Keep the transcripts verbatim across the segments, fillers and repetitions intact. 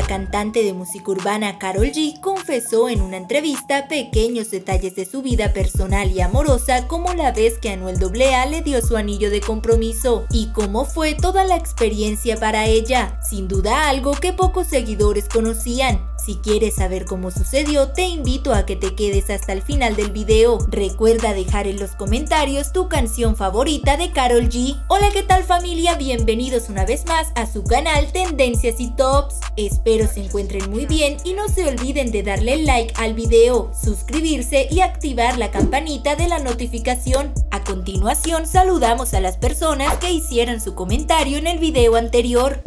cantante de música urbana Karol G confesó en una entrevista pequeños detalles de su vida personal y amorosa, como la vez que Anuel A A le dio su anillo de compromiso y cómo fue toda la experiencia para ella. Sin duda algo que pocos seguidores conocían. Si quieres saber cómo sucedió, te invito a que te quedes hasta el final del video. Recuerda dejar en los comentarios tu canción favorita de Karol G. Hola, ¿qué tal familia? Bienvenidos una vez más a su canal Tendencias y Tops. Espero se encuentren muy bien y no se olviden de darle like al video, suscribirse y activar la campanita de la notificación. A continuación saludamos a las personas que hicieron su comentario en el video anterior.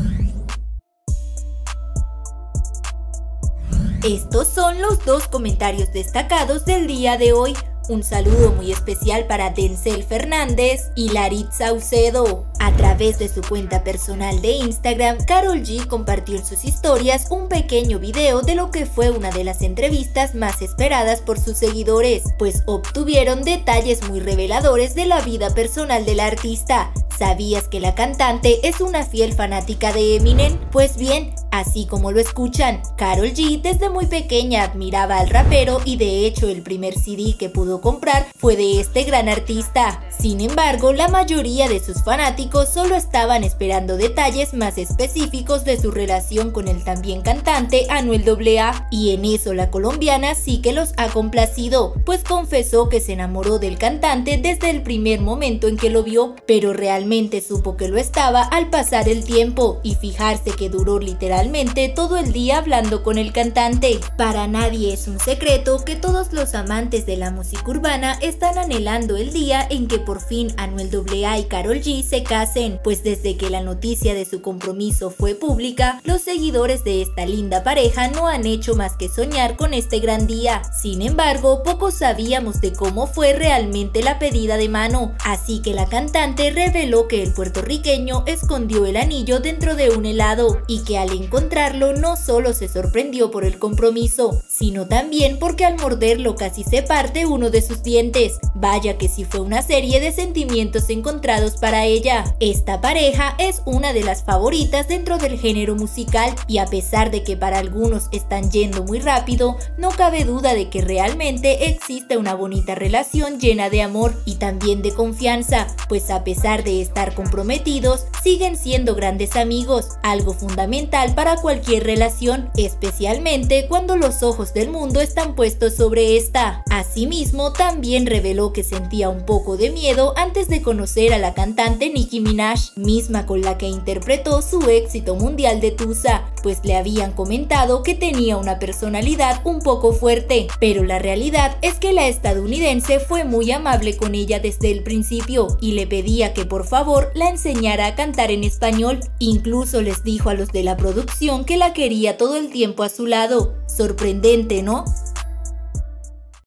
Estos son los dos comentarios destacados del día de hoy. Un saludo muy especial para Denzel Fernández y Larit Saucedo. A través de su cuenta personal de Instagram, Karol G compartió en sus historias un pequeño video de lo que fue una de las entrevistas más esperadas por sus seguidores, pues obtuvieron detalles muy reveladores de la vida personal del artista. ¿Sabías que la cantante es una fiel fanática de Eminem? Pues bien, así como lo escuchan, Karol G desde muy pequeña admiraba al rapero y de hecho el primer C D que pudo comprar fue de este gran artista. Sin embargo, la mayoría de sus fanáticos solo estaban esperando detalles más específicos de su relación con el también cantante Anuel A A, y en eso la colombiana sí que los ha complacido, pues confesó que se enamoró del cantante desde el primer momento en que lo vio, pero realmente supo que lo estaba al pasar el tiempo y fijarse que duró literalmente todo el día hablando con el cantante. Para nadie es un secreto que todos los amantes de la música urbana están anhelando el día en que por fin Anuel A A y Karol G se casen, pues desde que la noticia de su compromiso fue pública, los seguidores de esta linda pareja no han hecho más que soñar con este gran día. Sin embargo, pocos sabíamos de cómo fue realmente la pedida de mano, así que la cantante reveló que el puertorriqueño escondió el anillo dentro de un helado y que al encontrarlo no solo se sorprendió por el compromiso, sino también porque al morderlo casi se parte uno de sus dientes. Vaya que sí fue una serie de sentimientos encontrados para ella. Esta pareja es una de las favoritas dentro del género musical y a pesar de que para algunos están yendo muy rápido, no cabe duda de que realmente existe una bonita relación llena de amor y también de confianza, pues a pesar de estar comprometidos, siguen siendo grandes amigos, algo fundamental para cualquier relación, especialmente cuando los ojos del mundo están puestos sobre esta. Asimismo, también reveló que sentía un poco de miedo antes de conocer a la cantante Nicki Minaj, misma con la que interpretó su éxito mundial de Tusa, pues le habían comentado que tenía una personalidad un poco fuerte, pero la realidad es que la estadounidense fue muy amable con ella desde el principio y le pedía que por favor la enseñara a cantar en español. Incluso les dijo a los de la producción que la quería todo el tiempo a su lado. Sorprendente, ¿no?